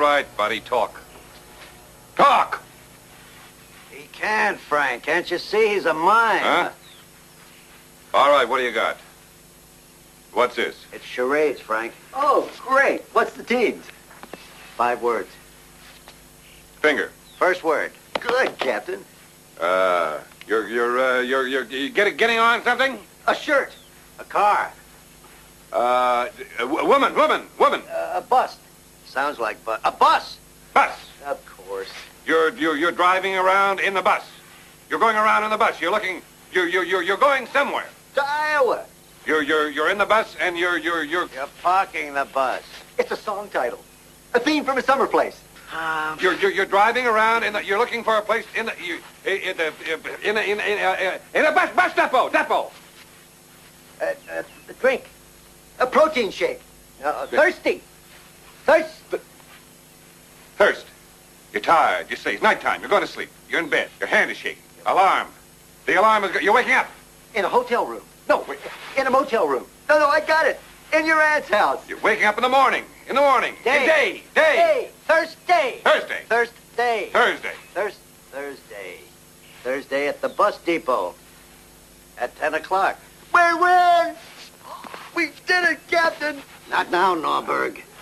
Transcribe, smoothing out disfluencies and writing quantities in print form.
right, buddy. Talk. Talk! He can't, Frank. Can't you see he's a mime? Huh? All right, what do you got? What's this? It's charades, Frank. Oh, great. What's the teams? 5 words. Finger. First word. Good, Captain. You're getting on something? A shirt. A car. Woman. A bus. Sounds like a bus. Bus. Of course. You're driving around in the bus. You're going around in the bus. You're looking. You're going somewhere. To Iowa. You're in the bus and you're. You're parking the bus. It's a song title. A theme from a summer place. You're driving around and you're looking for a place in a bus depot. A drink. A protein shake. Thirsty. Thirst. You're tired. You say it's nighttime. You're going to sleep. You're in bed. Your hand is shaking. Alarm. The alarm is. You're waking up. In a hotel room. No, in a motel room. No, I got it. In your aunt's house. You're waking up in the morning. Day. Thursday. Thursday at the bus depot. At 10 o'clock. We win! We did it, Captain! Not now, Norberg.